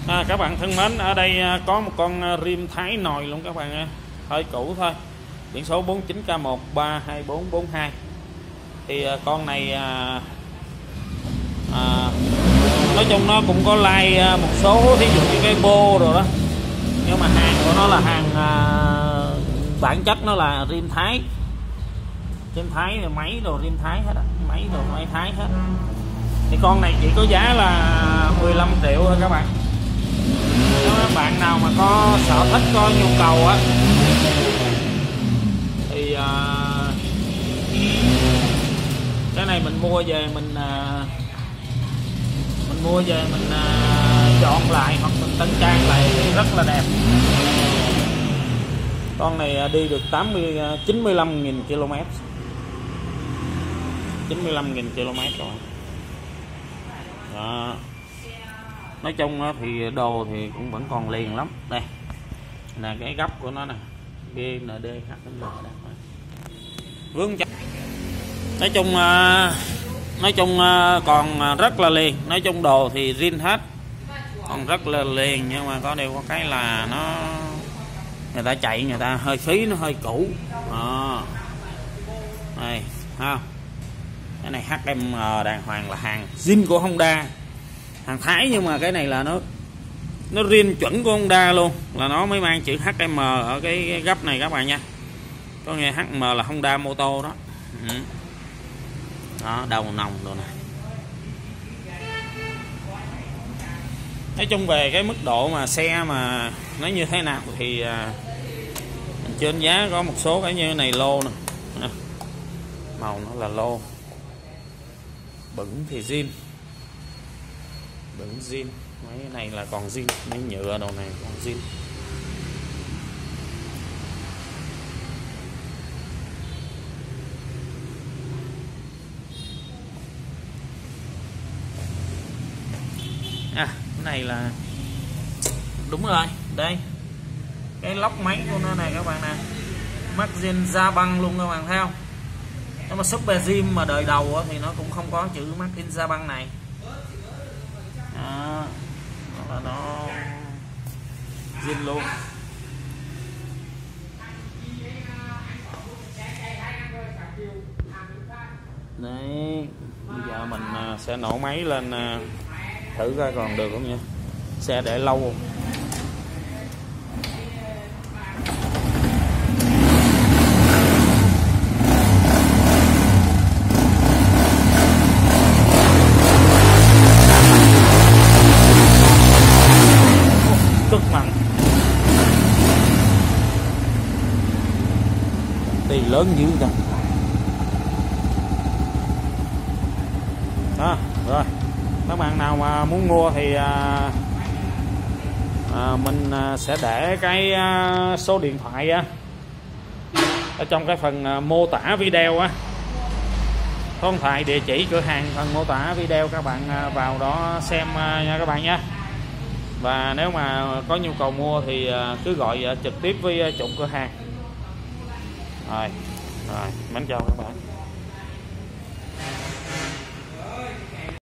Các bạn thân mến, ở đây có một con Rim Thái nồi luôn các bạn ơi, hơi cũ thôi, biển số 49K132442. Thì con này nói chung nó cũng có like một số, ví dụ như cái bô rồi đó, nhưng mà hàng của nó là hàng bản chất nó là Rim Thái. Rim Thái rồi máy đồ Rim Thái hết á, máy đồ máy Thái hết. Thì con này chỉ có giá là 15 triệu thôi các bạn. Nếu các bạn nào mà có sở thích, có nhu cầu á thì cái này mình mua về mình dọn lại hoặc mình tân trang lại rất là đẹp. Con này đi được 95.000 km. 95.000 km các bạn. Đó. Nói chung thì đồ thì cũng vẫn còn liền lắm. Đây là cái gấp của nó nè, GND vướng chắc. Nói chung còn rất là liền. Nói chung đồ thì zin hết, còn rất là liền, nhưng mà có điều có cái là nó người ta chạy, người ta hơi phí, nó hơi cũ. Đây ha, cái này HM đàng hoàng là hàng zin của Honda, hàng Thái, nhưng mà cái này là nó riêng chuẩn của Honda luôn, là nó mới mang chữ HM ở cái gấp này các bạn nha. Có nghe HM là Honda mô tô đó. Đó, đầu nòng rồi nè. Nói chung về cái mức độ mà xe mà nó như thế nào thì trên giá có một số cái như này lô nè, màu nó là lô, bẩn thì zin, bẩn zin, mấy cái này là còn zin, mấy nhựa đồ này còn zin. Cái này là đúng rồi, đây cái lốc máy của nó này các bạn nè, Martin da băng luôn các bạn thấy không? Nếu mà Super Rim mà đời đầu thì nó cũng không có chữ Martin da băng này. Đó, là nó zin luôn. Đấy, bây giờ mình sẽ nổ máy lên thử coi còn được không nha. Xe để lâu. Cực mạnh. Thì lớn dữ kìa. Đó, rồi. Các bạn nào mà muốn mua thì mình sẽ để cái số điện thoại ở trong cái phần mô tả video á, số điện thoại, địa chỉ cửa hàng, phần mô tả video, các bạn vào đó xem nha các bạn nhé. Và nếu mà có nhu cầu mua thì cứ gọi trực tiếp với chủ cửa hàng. Rồi, mến chào các bạn.